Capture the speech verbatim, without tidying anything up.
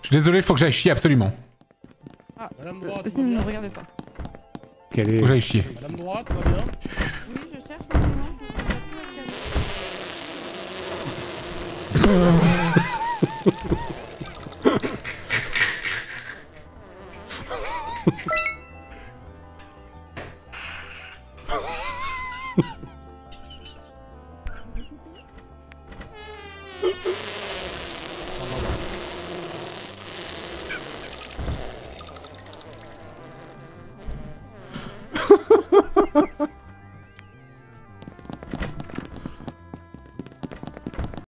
Je suis désolé, faut que j'aille chier absolument. Ah, Madame euh, droite, ceci tout va ne me bien regardez pas. Quel est... Faut que j'aille chier. Madame droite, tout va bien? Oui, je cherche un moment, je ne sais pas où elle